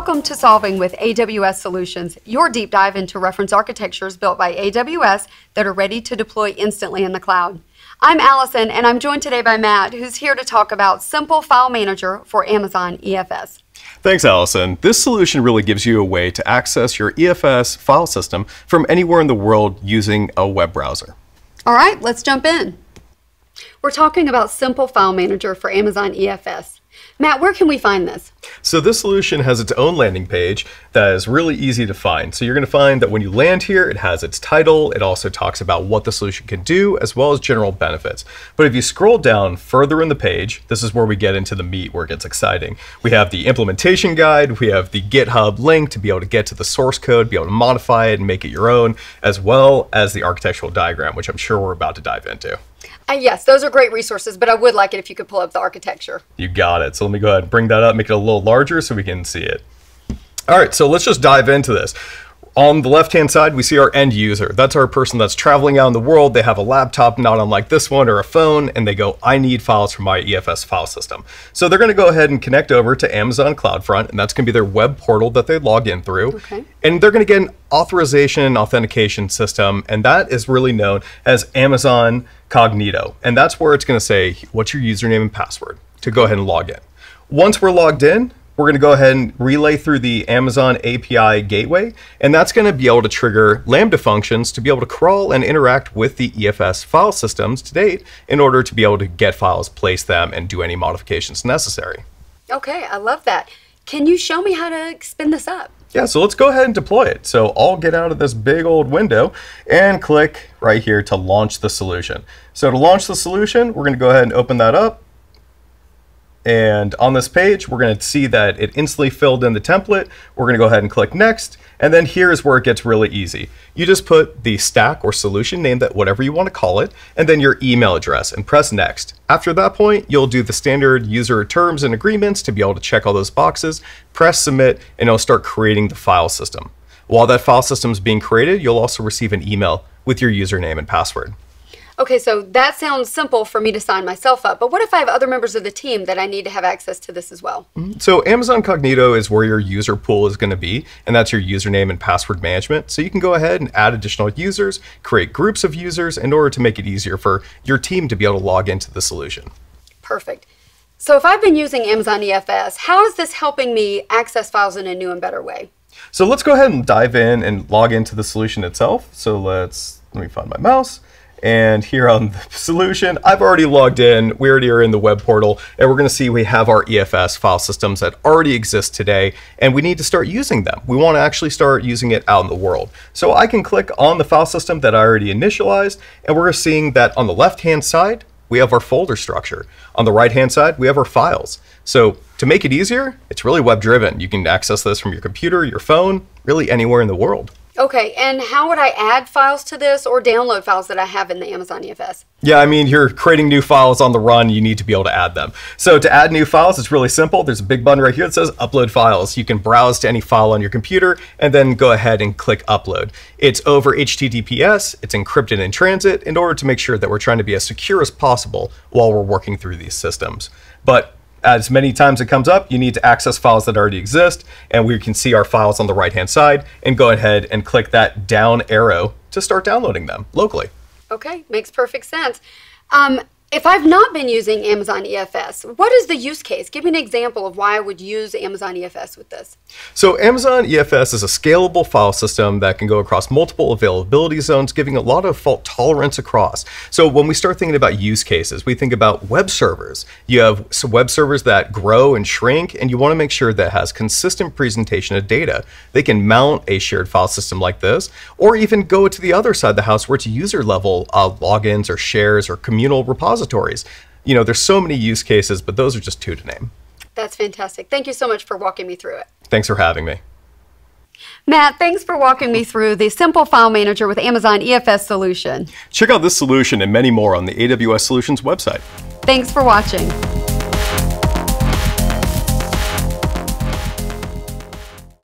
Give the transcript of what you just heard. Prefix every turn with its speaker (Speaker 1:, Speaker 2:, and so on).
Speaker 1: Welcome to Solving with AWS Solutions, your deep dive into reference architectures built by AWS that are ready to deploy instantly in the cloud. I'm Allison, and I'm joined today by Matt, who's here to talk about Simple File Manager for Amazon EFS.
Speaker 2: Thanks, Allison. This solution really gives you a way to access your EFS file system from anywhere in the world using a web browser.
Speaker 1: All right, let's jump in. We're talking about Simple File Manager for Amazon EFS. Matt, where can we find this?
Speaker 2: So this solution has its own landing page that is really easy to find. So you're going to find that when you land here, it has its title. It also talks about what the solution can do, as well as general benefits. But if you scroll down further in the page, this is where we get into the meat, where it gets exciting. We have the implementation guide. We have the GitHub link to be able to get to the source code, be able to modify it and make it your own, as well as the architectural diagram, which I'm sure we're about to dive into.
Speaker 1: Yes, those are great resources, but I would like it if you could pull up the architecture.
Speaker 2: You got it. So let me go ahead and bring that up, make it a little larger so we can see it. All right, so let's just dive into this. On the left-hand side, we see our end user. That's our person that's traveling out in the world. They have a laptop, not unlike this one, or a phone, and they go, I need files from my EFS file system. So they're going to go ahead and connect over to Amazon CloudFront, and that's going to be their web portal that they log in through.
Speaker 1: Okay.
Speaker 2: And they're going to get an authorization and authentication system, and that is really known as Amazon Cognito. And that's where it's going to say, what's your username and password to go ahead and log in. Once we're logged in, we're going to go ahead and relay through the Amazon API gateway, and that's going to be able to trigger Lambda functions to be able to crawl and interact with the EFS file systems to date in order to be able to get files, place them, and do any modifications necessary.
Speaker 1: Okay, I love that. Can you show me how to spin this up?
Speaker 2: Yeah, so let's go ahead and deploy it. So I'll get out of this big old window and click right here to launch the solution. So to launch the solution, we're going to go ahead and open that up. And on this page, we're going to see that it instantly filled in the template. We're going to go ahead and click next. And then here's where it gets really easy. You just put the stack or solution name, that whatever you want to call it, and then your email address and press next. After that point, you'll do the standard user terms and agreements to be able to check all those boxes, press submit, and it'll start creating the file system. While that file system is being created, you'll also receive an email with your username and password.
Speaker 1: Okay, so that sounds simple for me to sign myself up, but what if I have other members of the team that I need to have access to this as well?
Speaker 2: So Amazon Cognito is where your user pool is going to be, and that's your username and password management. So you can go ahead and add additional users, create groups of users in order to make it easier for your team to be able to log into the solution.
Speaker 1: Perfect. So if I've been using Amazon EFS, how is this helping me access files in a new and better way?
Speaker 2: So let's go ahead and dive in and log into the solution itself. So let me find my mouse. And here on the solution, I've already logged in. We already are in the web portal, and we're going to see we have our EFS file systems that already exist today, and we need to start using them. We want to actually start using it out in the world. So I can click on the file system that I already initialized, and we're seeing that on the left-hand side, we have our folder structure. On the right-hand side, we have our files. So to make it easier, it's really web-driven. You can access this from your computer, your phone, really anywhere in the world.
Speaker 1: Okay, and how would I add files to this or download files that I have in the Amazon EFS?
Speaker 2: Yeah, I mean, you're creating new files on the run, you need to be able to add them. So to add new files, it's really simple. There's a big button right here that says Upload Files. You can browse to any file on your computer and then go ahead and click Upload. It's over HTTPS, it's encrypted in transit in order to make sure that we're trying to be as secure as possible while we're working through these systems. But as many times it comes up, you need to access files that already exist, and we can see our files on the right-hand side, and go ahead and click that down arrow to start downloading them locally.
Speaker 1: Okay, makes perfect sense. If I've not been using Amazon EFS, what is the use case? Give me an example of why I would use Amazon EFS with this.
Speaker 2: So Amazon EFS is a scalable file system that can go across multiple availability zones, giving a lot of fault tolerance across. So when we start thinking about use cases, we think about web servers. You have some web servers that grow and shrink, and you want to make sure that it has consistent presentation of data. They can mount a shared file system like this, or even go to the other side of the house where it's user level logins or shares or communal repositories. You know, there's so many use cases, but those are just two to name.
Speaker 1: That's fantastic. Thank you so much for walking me through it.
Speaker 2: Thanks for having me.
Speaker 1: Matt, thanks for walking me through the Simple File Manager with Amazon EFS solution.
Speaker 2: Check out this solution and many more on the AWS Solutions website.
Speaker 1: Thanks for watching.